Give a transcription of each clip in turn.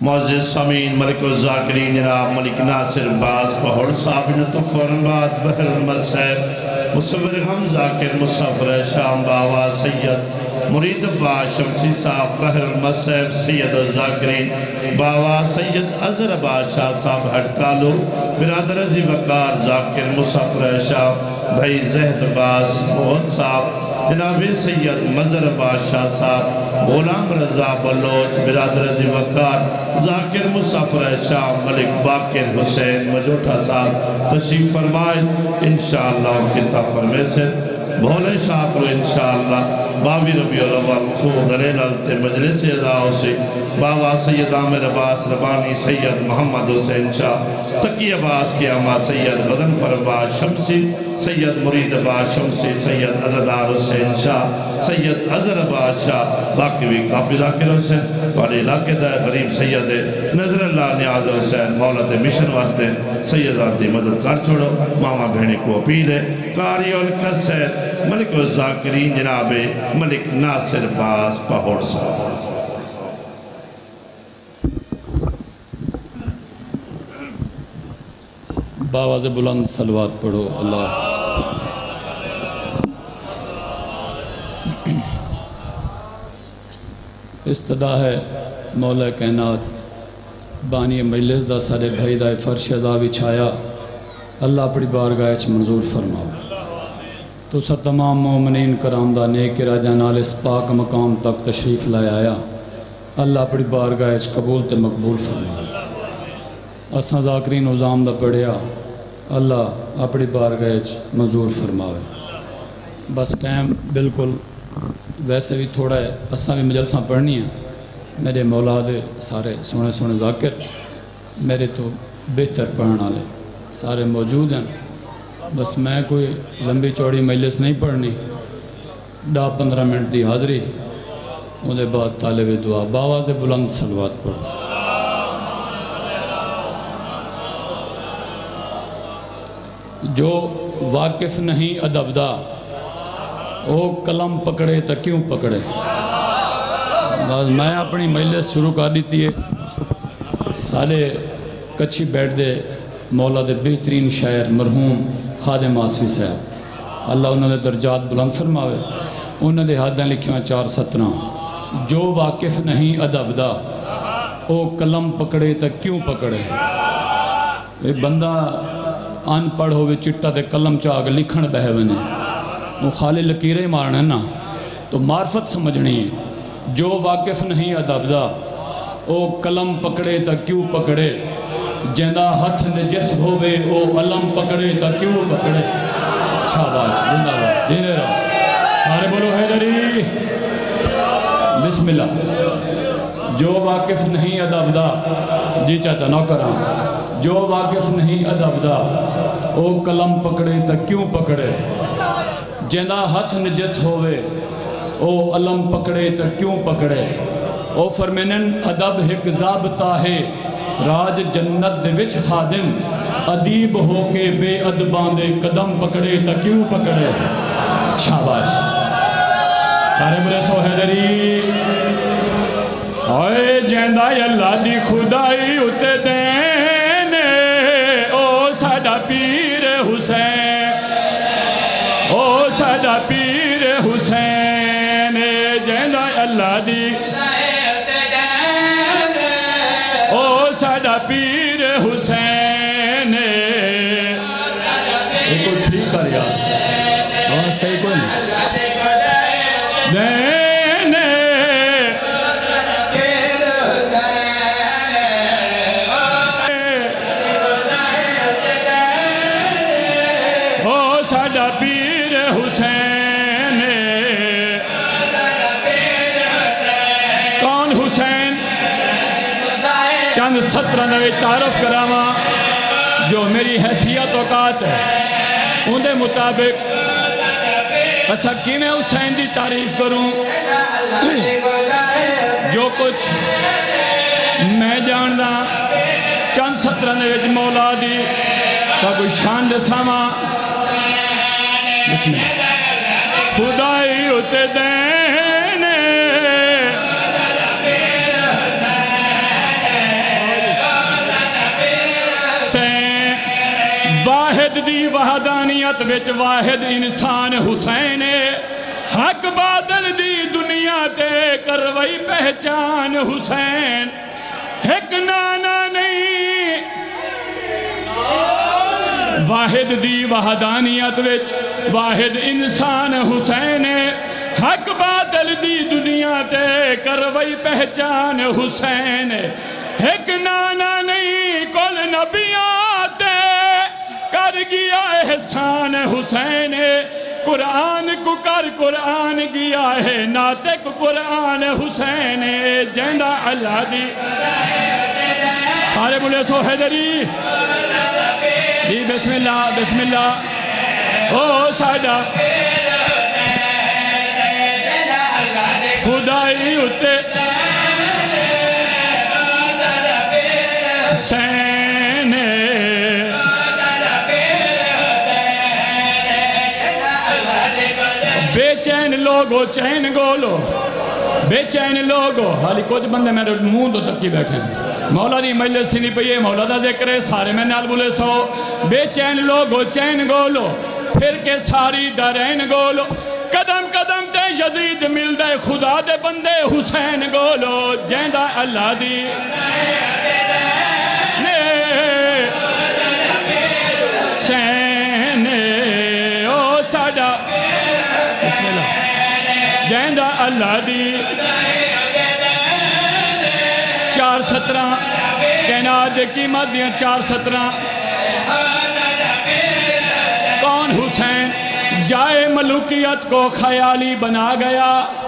معزز سامعین، ملک الذاکرین جناب ملک ناصر باز پہوڑ صاحب نے تو فرماد بحر المصحف مصور غم ذاکر مسافر شام باوا سید مرید با شمسی صاحب بحر المصحف سید الذاکرین باوا سید عزر بادشاہ صاحب ہٹکالو برادر عزی وقار ذاکر مسافر شام بھائی زہد باز محمد صاحب جناب سید مظہر بادشاہ صاحب غلام رضا بلوچ برادر عزی وقار ذاکر مسافر شام ملک باقر حسین مجوٹھا صاحب تشریف فرمائے انشاءاللہ کتاب فرمے سے بھولے شاہ کرو انشاءاللہ باوی ربیع الاول خود دلیل التے مجلس ازاؤ سے بابا سید عامر عباس ربانی سید محمد حسین شاہ تقی عباس کی اما سید غزنفر عباس شمسی سید مرید عباس شمسی سید عزدار حسین شاہ سید عزر عباس شاہ باقی بھی کافی ذاکر حسین والے علاقے دا غریب سید نظر اللہ نیاز حسین مولد مشن واسطے سید ذاتی مدد کر چھوڑو ماما بھیڑی کو اپیل ہے قاری القصید ملک الذاکرین جناب ملک ناصر باز پہوڑ صاحب باواز بلند صلوات پڑھو اللہ استدا ہے مولا کائنات بانی مجلس دا سارے بھائی دا فرش عذابی چھایا اللہ اپنی بارگاہ چ منظور فرماؤ تو سا تمام مومنین کرام دا نیک راجہ نال اس پاک مقام تک تشریف لائے آیا اللہ اپنی بارگاہ چ قبول تے مقبول فرماؤ اساں ذاکرین نظام دا پڑھیا اللہ اپنی بارگاہ چ منظور فرماوے بس ٹائم بالکل ویسے بھی تھوڑا ہے اساں بھی مجلساں پڑھنی ہیں میرے مولا دے سارے سونے سونے ذاکر میرے تو بہتر پڑھن والے سارے موجود ہیں بس میں کوئی لمبی چوڑی مجلس نہیں پڑھنی 10-15 منٹ دی حاضری ان دے بعد طالب دعا باواز بلند صلوات پڑھو جو واقف نہیں ادب دا او قلم پکڑے تا کیوں پکڑے بس میں اپنی مجلس شروع کر دیتی ہے سارے کچھی بیٹھ دے مولا دے بہترین شاعر مرحوم خادم آسوی صاحب اللہ انہوں نے درجات بلند فرماوے انہوں نے حدیں لکھیاں 4 سطرہ جو واقف نہیں ادب دا او قلم پکڑے تا کیوں پکڑے ایک بندہ ان پڑھ ہوئے چٹا تے قلم چاہ لکھن بہے ونے وہ خالی لکیریں مارنے نا تو معرفت سمجھنی ہے جو واقف نہیں ادب دا او قلم پکڑے تا کیوں پکڑے جندہ ہتھ نجس ہوئے او علم پکڑے تا کیوں پکڑے شاباش زندہ بات دینے رہا سارے بولو حیدری بسم اللہ جو واقف نہیں ادب دا جی چاچا نوکران جو واقف نہیں ادب دا او قلم پکڑے تا کیوں پکڑے جندہ ہتھ نجس ہوئے او علم پکڑے تا کیوں پکڑے او فرمینن ادب ایک ضابطہ ہے راج جنت دے وچ خادم ادیب ہو کے بے ادبان دے قدم پکڑے تا کیوں پکڑے شاباش سارے بلے سو حیدری اوے جیندہ اللہ دی خدائی اتے دینے او ساڑا پیر حسین او ساڑا پیر حسین جیندہ اللہ دی ساڑا پیر حسین ایک کو ٹھیک کر یار ہاں صحیح کوئی نہیں او ساڑا پیر حسین کون حسین چند 17 نوے تعارف کراما جو میری حیثیت اوقات ہے ان دے مطابق ایسا کی میں حسین دی تعریف کروں جو کچھ میں جاننا چند 17 نوے مولا دی کا کوئی شان دساما بسم اللہ خدائی اتے دینے مظلومیت وچ واحد انسان حسین حق باطل دی دنیا تے کروئی پہچان حسین ایک نانا نہیں واحد دی وحدانیت وچ واحد انسان حسین حق باطل دی دنیا تے کروئی پہچان حسین ایک نانا نہیں کل نبیاتے کر گیا احسان حسین قرآن کو کر قرآن گیا ہے ناطق قرآن حسین جیندہ اللہ دی سارے بولے سو حیدری دی بسم اللہ بسم اللہ او سادہ خدائی اتے حسین بے چین لوگو چین گولو بے چین لوگو حالی کچھ بندے میرے منہ دو تک کی بیٹھے ہیں مولا دی مجلس تھی نہیں پئیے مولا دا ذکر ہے سارے میں نال بولے سو بے چین لوگو چین گولو پھر کے ساری درین گولو قدم قدم تے یزید مل دے خدا دے بندے حسین گولو جیندہ اللہ دی حسین او ساڑا بسم اللہ جیندہ اللہ دی 4:17 کائنات کی مدیاں 4:17 کون حسین جائے ملوکیت کو خیالی بنا گیا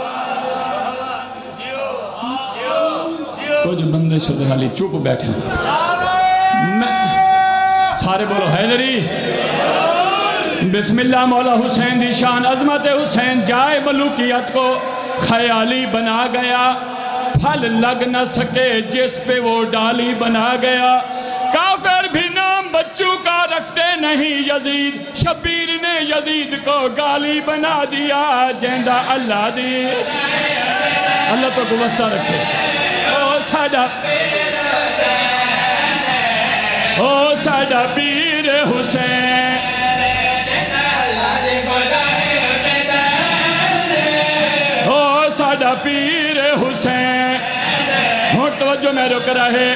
کچھ بندے شدہ حالی چوپ بیٹھے سارے بولو حیدری بسم اللہ مولا حسین دی شان عظمت حسین جائے ملوکیت کو خیالی بنا گیا پھل لگ نہ سکے جس پہ وہ ڈالی بنا گیا کافر بھی نام بچوں کا رکھتے نہیں یزید شبیر نے یزید کو گالی بنا دیا جیندہ اللہ دی اللہ تو گوستہ رکھے او ساڑا پیر حسین او ساڑا پیر حسین ہوں توجہ میں رک رہے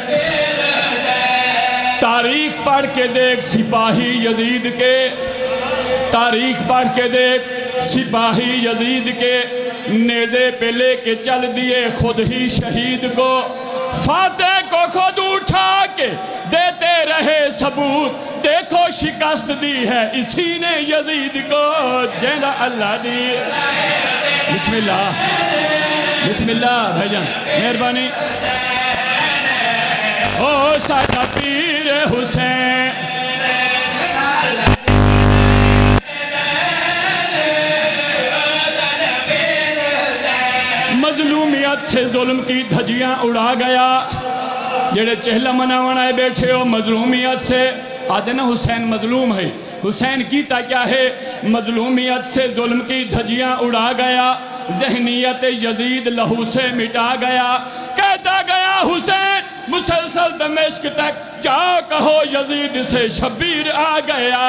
تاریخ پڑھ کے دیکھ سپاہی یزید کے تاریخ پڑھ کے دیکھ سپاہی یزید کے نیزے پہ لے کے چل دیے خود ہی شہید کو فاتح کو خود اٹھا کے دیتے رہے ثبوت دیکھو شکست دی ہے اسی نے یزید کو جیندہ اللہ دی بسم اللہ بھائی جان مہربانی او ساڑا پیر حسین مظلومیت سے ظلم کی دھجیاں اڑا گیا جڑے چہلہ مناوانائے بیٹھے ہو مظلومیت سے آدھے نا حسین مظلوم ہے حسین کیتا کیا ہے مظلومیت سے ظلم کی دھجیاں اڑا گیا ذہنیت یزید لہو سے مٹا گیا کہتا گیا حسین مسلسل دمشق تک جاؤ کہو یزید سے شبیر آ گیا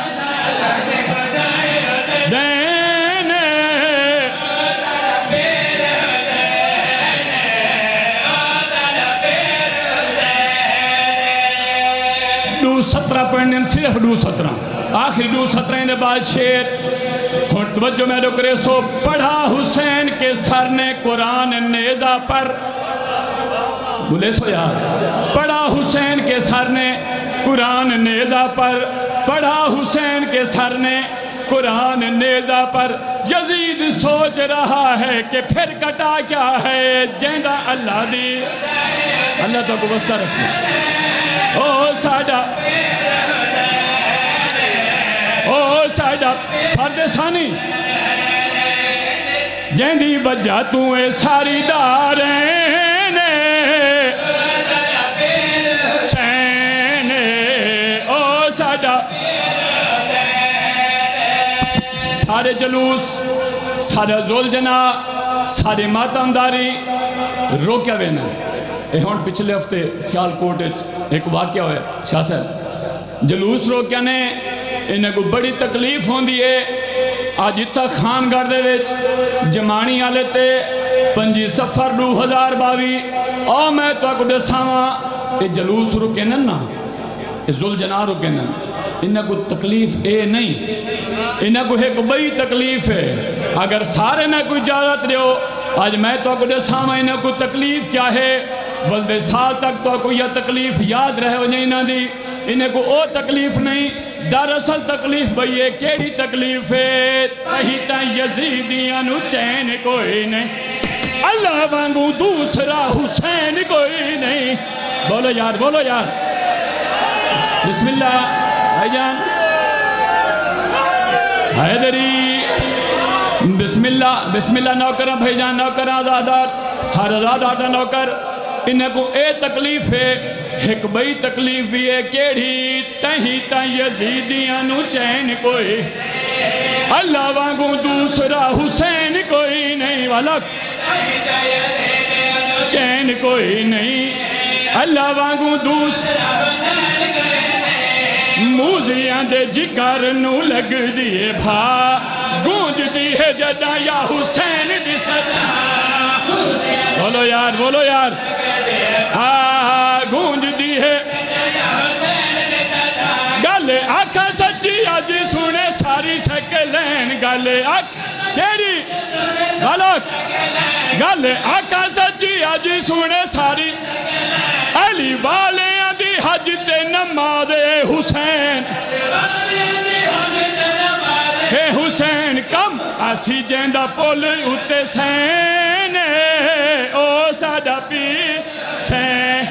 دینے 17 پڑھنے صرف 17 آخری 17 نے بعد شیر اور توجہ میں رکرے سو پڑھا حسین کے سر نے قرآن نیزہ پر بولے سو یار پڑھا حسین کے سر نے قرآن نیزہ پر پڑھا حسین کے سر نے قرآن نیزہ پر یزید سوچ رہا ہے کہ پھر کٹا کیا ہے جیندہ اللہ دی اللہ تو کو بستہ رکھے او ساڑا فرد ثانی جیندی بجا تو اے ساری دارین سینے او ساڑا سارے جلوس سارے زول جنا سارے ماتمداری روکیا وینا ہون پچھلے ہفتے سیال کوٹ ایک واقعہ ہوئے شاہ صاحب جلوس روکیا نے انہیں کو بڑی تکلیف ہوں دیئے آج اتھا خان گردے وچ جمانی آلے تے 5 سفر 2022 او میں تو اکو دساواں اے جلوس رکینن نا اے ذوالجلال رکینن انہیں کو تکلیف اے نہیں انہیں کو ایک بڑی تکلیف ہے اگر سارے میں کوئی اجازت رہے ہو آج میں تو اکو دساواں انہیں کو تکلیف کیا ہے ولد سال تک تو اکو یہ تکلیف یاد رہے ہو نہیں نہ دی انہیں کو او تکلیف نہیں دراصل تکلیف بھئیے کیڑی تکلیف ہے تہیتا یزیدیاں نو چین کوئی نہیں اللہ وانگو دوسرا حسین کوئی نہیں بولو یار بسم اللہ بھائی جان حیدری بسم اللہ نوکرہ بھائی جان نوکر آزادار ہر آزادار دا نوکر انہیں کو اے تکلیف ہے ایک بئی تکلیف بھی ہے کیڑی تہیتا یزیدیاں نو چین کوئی اللہ وانگو دوسرا حسین کوئی نہیں والا چین کوئی نہیں اللہ وانگو دوسرا موزیاں دے جگر نو لگ دیئے بھا گونج دی ہے جدہ یا حسین دی صدا بولو یار گونج دی ہے گالے آکھا سچی آجی سنے ساری سکلین گالے تیری غلط گالے آکھا سچی آجی سنے ساری علی والے دی حج تے نماز حسین اے حسین کم آسی جیندہ پول اتے سین او سادہ پی سین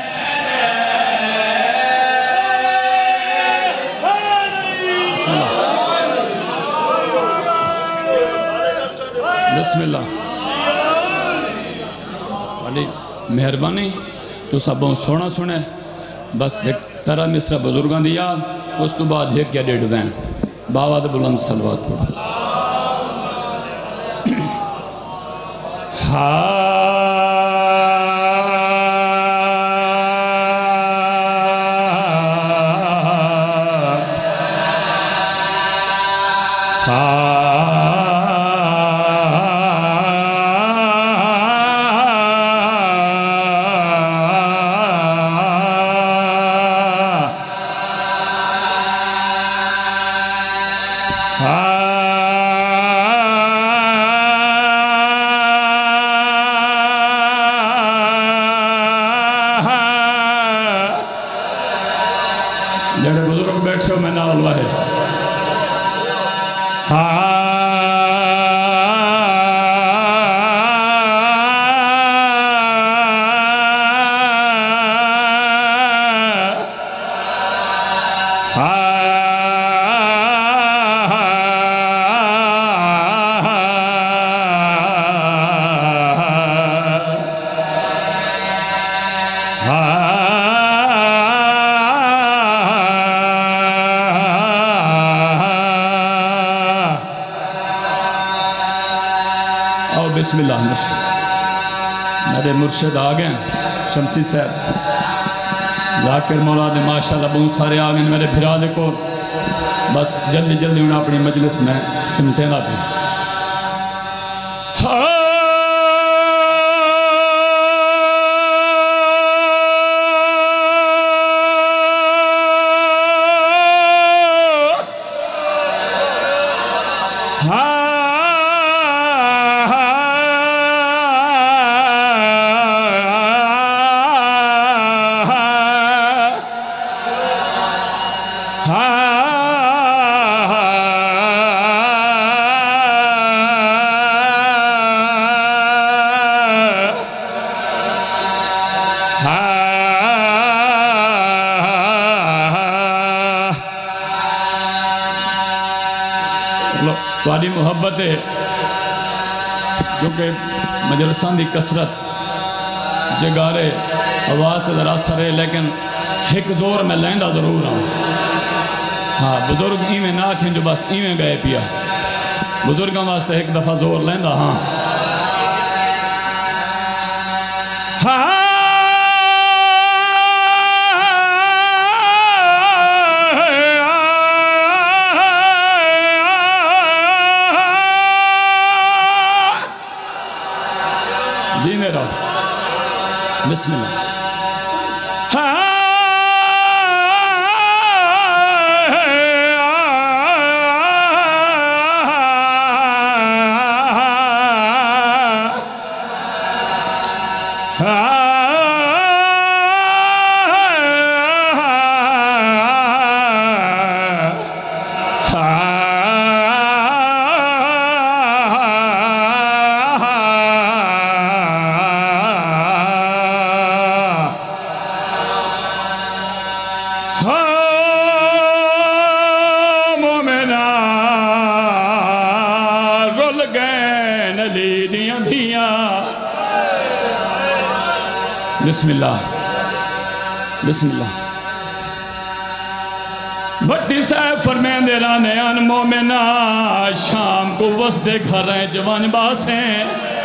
بسم اللہ علی مہربانی تو سب سونا سنے بس ایک طرح مصرہ بزرگان دیا اس تو بعد ایک یا 1.5 وین باوا دے بلند صلوات پڑھا جڑے بزرگ بیٹھے ہو میں نال اللہ ہے بسم اللہ مرشد میرے مرشد آگئے شمسی صاحب ذاکر مولا دے ماشاءاللہ بہت سارے آگئے میرے بھرا دے کو بس جلدی انہیں اپنی مجلس میں سمٹے نہ دیں تھوڑی محبت ہے کیونکہ مجلسان دی کثرت جگارے آواز سے ذرا سرے لیکن ایک زور میں لیندہ ضرور ہوں ہاں بزرگ ایمیں نہ کھیں جو بس ایمیں گئے پیا بزرگاں واسطے ایک دفعہ زور لیندہ ہاں ہاں بسم اللہ بسم اللہ بسم اللہ بھٹی صاحب فرمین دے رانے ان مومنہ شام کو وسط گھر ہیں جوان باس ہیں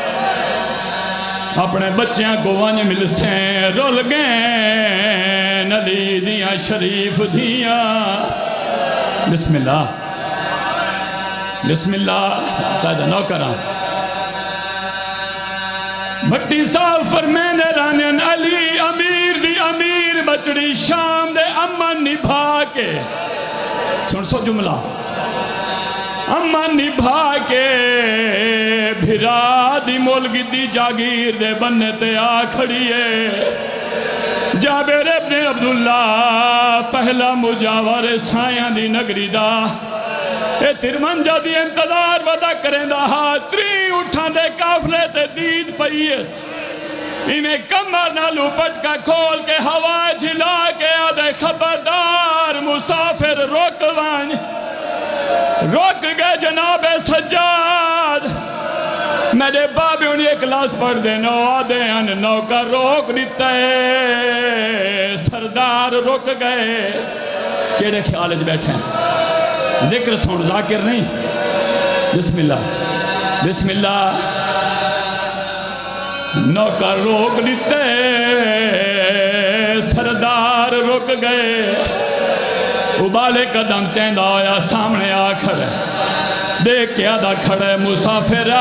اپنے بچیاں کو ونج مل سیں رول گئے نلی دیاں شریف دیاں بسم اللہ بسم اللہ چاہتا نو کرا بھٹی صاحب فرمین دے رانے ان علی امیر دی امیر بچڑی شام دے امن نبھا کے سن سو جملہ امن نبھا کے بھرا دی مولگی دی جاگیر دے بننے تے آ کھڑیے جابر ابن عبداللہ پہلا مجاور سائیاں دی نگری دا اے ترمنجہ دی انتظار ودا کریں دا ہاتری اٹھان دے کافلے تے دید پئیس انہیں کمر نہ لوپٹ کا کھول کے ہوا جھلا کے آدھے خبردار مسافر روک گئے جناب سجاد میرے بابی انہیں ایک لاس پڑھ دے نو آدھے ان نو کا روک دیتا ہے سردار روک گئے کیڑے خیالج بیٹھے ہیں ذکر سن ذاکر نہیں بسم اللہ بسم اللہ نوکر روک دیتے سردار رک گئے ابالے قدم چیندہ ہویا سامنے آکھر دیکھ کے آدھا کھڑے مسافرہ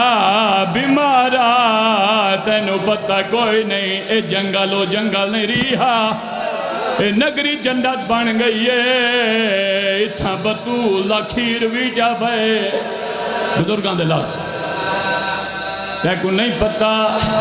بیمارہ تینو پتہ کوئی نہیں اے جنگل نہیں ریہا اے نگری جنت بن گئی ہے اتھا بطول لکھیر بھی جا بھائے بزرگان دے لاس تے کو نہیں پتا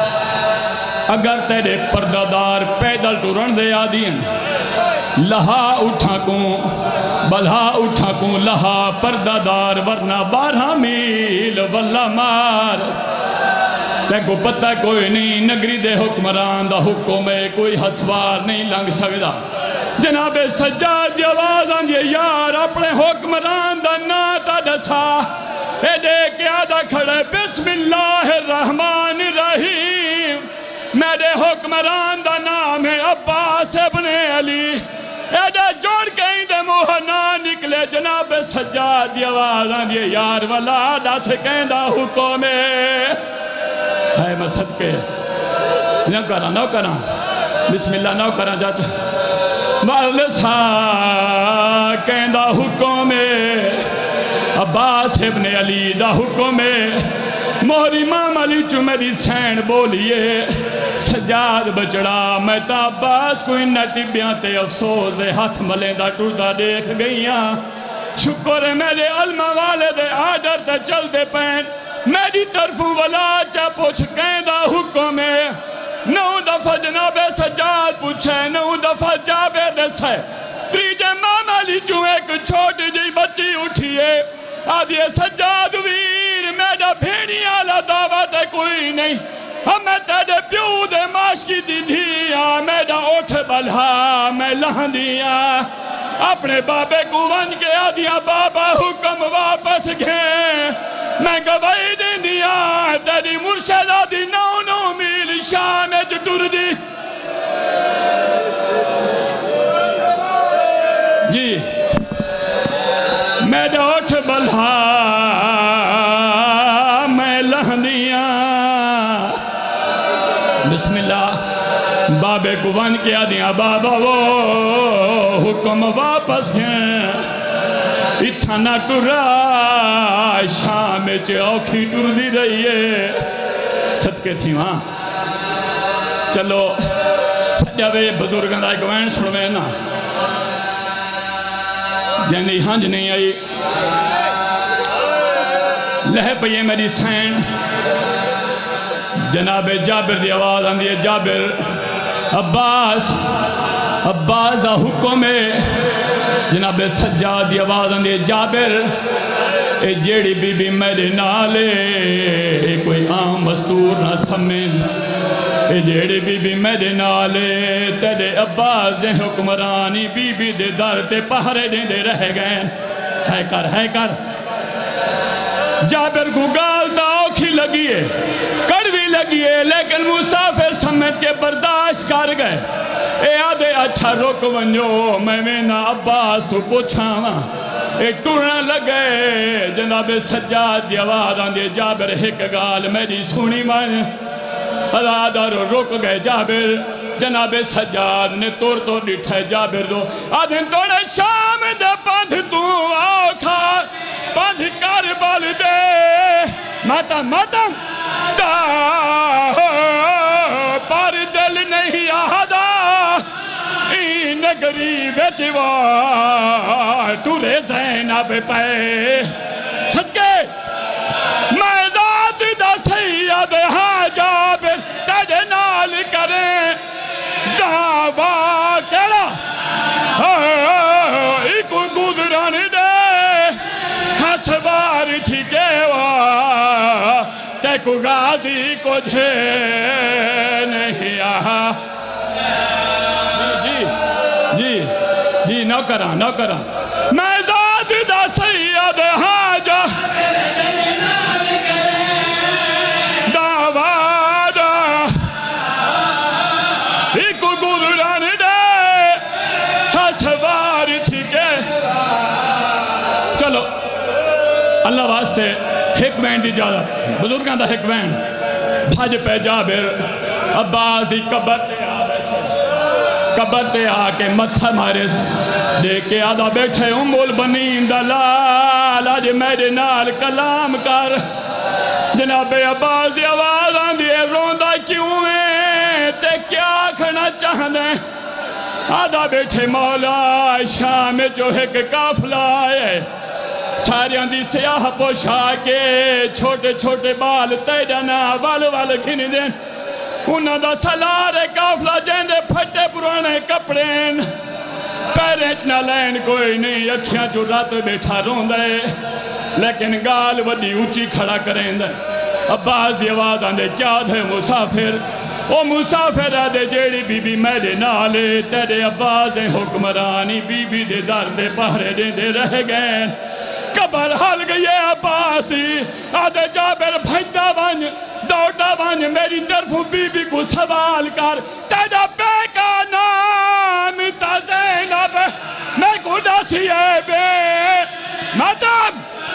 اگر تیرے پردادار پیدل ٹورن دے آدین لہا اٹھا کوں بلہا اٹھا کوں لہا پردادار ورنہ 12 میل واللہ مار تے کو پتہ کوئی نہیں نگری دے حکمران دا حکم ہے کوئی حسوار نہیں لنگ سکتا جناب سجاد جواز آنجے یار اپنے حکمران دا ناتا دسا اے دیکھ کے آدھا کھڑے بسم اللہ الرحمن الرحیم میرے حکمران دا نام ہے عباس ابن علی اے دے جوڑ کہیں دے موہنا نکلے جناب سجاد جواز آنجے یار والا دا سے کہیں دا حکم ہے ہے میں صدقے نو کرا بسم اللہ نو کرا جاچا والسا کہیں دا حکم ہے عباس ابن علی دا حکم ہے موہر امام علی چو میری سین بولیے سجاد بچڑا میں تا عباس کو انہ ٹبیاں تے افسوس دے ہاتھ ملیں دا ٹوٹا دیکھ گئیاں شکر ہے میرے علمہ والے دے آڈر تے چل دے پین میری طرفوں والا چا پوچھ کہیں دا حکم ہے 9 دفعہ جناب سجاد پوچھے 9 دفعہ جابر دسے تریجے مام علی جو ایک چھوٹی جی بچی اٹھیے آدھیے سجاد ویر میرا بھیڑی آلہ دعوت ہے کوئی نہیں ہمیں تیرے پیو دے ماش کی دی دیا میرا اٹھ بلہا میں لہن دیا اپنے بابے کو ونج کے آدھیا بابا حکم واپس گئے میں گواہی دیں دیا تیری مرشدہ دی 9 میل شام جٹور دی جی میں اٹھ بلہا میں لہنیاں بسم اللہ بابے کو ون کیا دیا بابا وہ حکم واپس گئے اتنا ٹورا شام چے اوکھی ٹور دی رہی ہے صدقے تھی وہاں چلو سجا وے بزرگاں دا ایک وین سنوے نا جیندی ہنج نہیں آئی لہ پئیے میری سین جناب جابر دی آواز آندی ہے جابر عباس دا حکم ہے جناب سجاد دی آواز آندی ہے جابر اے جیڑی بی بی میرے نالے اے کوئی عام مستور نہ سمجھ اے جیڑی بی بی میرے نالے تیرے عباس جے حکمرانی بی بی دے در تے پہرے دے رہ گئے ہے کر جابر کو گالتا اوکھی لگیے کڑوی لگیے لیکن مسافر سمجھ کے برداشت کر گئے اے آدھے اچھا رک ونجو میں نا عباس تو پوچھاں اے ٹورنا لگے جناب سجاد دی آواز آندے جابر ایک گال میری سونی من ادھا رک گئے جابر جناب سجاد نے تو ڈٹھے جابر دو آدھن توڑے شام دے بندھ تو آکھا بندھ کر بال دے ماتم دا پر دل نہیں آدھا این گریب جوا تورے زینب پہ صدقے میں ذات دا سید ہاں جابر تیرے نال کریں دعویٰ کیڑا ایک گزران دے ہسوار ٹھیکے وا تے کو غازی کو جھے نہیں آہا جی نہ کرا میں ذات دا سید ہاں جا دعویٰ ایک گزران دے ہسوار ٹھیکے چلو اللہ واسطے ایک بین دی جادا بزرگان دا ایک بین بھاج پہ جابر عباس دی قبر تے آکے متھا مارس دیکھ کے آدھا بیٹھے البنین دلال آج میرے نال کلام کر جناب عباس دی آواز آندھی ہے روندہ کیوں ہے تے کیا کھنا چاہنے آدھا بیٹھے مولا شام جو ایک کافلہ ہے سارے اندھی سیاہ پوشا کے چھوٹے چھوٹے بال تیجنا وال کھنی دیں انہاں دا سلارے کافلہ جیندے پھٹے پرانے کپڑین پیرنچ نہ لین کوئی نہیں اکھیاں جو رات بیٹھا رون دے لیکن گال وڈی اونچی کھڑا کریں دے عباس دی آواز آندے کیا دے مسافر او مسافر آدھے جیڑی بی بی میرے نالے تیرے عباس حکمرانی بی بی دے در دے پہرے دے رہ گئے قبر حل گئی عباسی آدھے جابر بھجدہ ونج دوڑا ونج میری طرف بی بی کو سوال کر تیرا بے کا نام تا زینب میں کو ڈاسی ہے بے ماتم